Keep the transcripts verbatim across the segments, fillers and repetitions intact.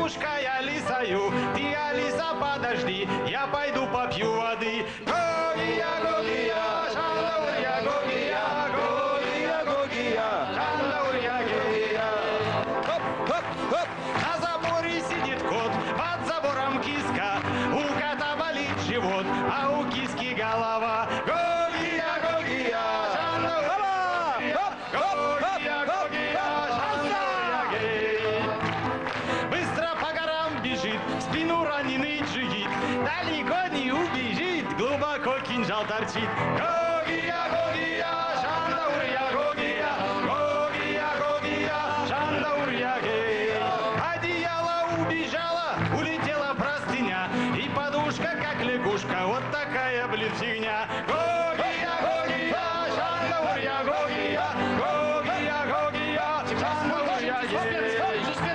девушка, я лисаю, ты, Алиса, подожди, я пойду попью воды. Гогия, гогия, шандауя, гогия, гогия, гогия, шандауя, гогия. Хоп, хоп, хоп, на заборе сидит кот, под забором киска, у кота болит живот, а у киски голова. Гогия, гогия, шандауя, гогия, гогия, шандауя, гогия. Быстро по горам бежит, в спину раненый джигит, далеко не убежит, глубоко кинжал торчит. Гогия, гогия, шандауя, гогия, гогия, гогия, шандауя, гогия. Одеяло убежало, улетела простыня, и подушка, как лягушка, вот такая, блин, фигня. Гогия, гогия, шандауя, гогия, гогия, гогия, шандауя, гогия.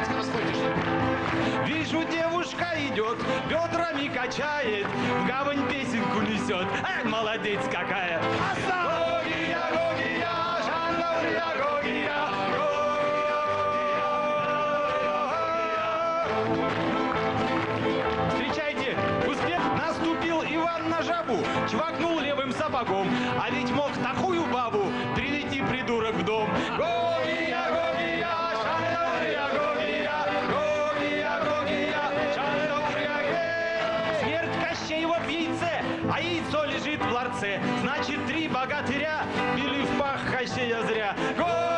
Вижу, девушка идет, бедрами качает, в гавань песенку несет. Ай, молодец какая! Гогия, гогия, шандауя, гогия, гогия. Встречайте, успех наступил Иван на жабу, чвакнул левым сапогом, а ведь мог такую бабу привести придурок в дом. Гогия, гогия, шандауя, гогия, гогия, гогия, шандауя, гогия. Смерть Кощеева в яйце, а яйцо лежит в ларце. Значит, три богатыря били в пах Кощея зря. Гогия,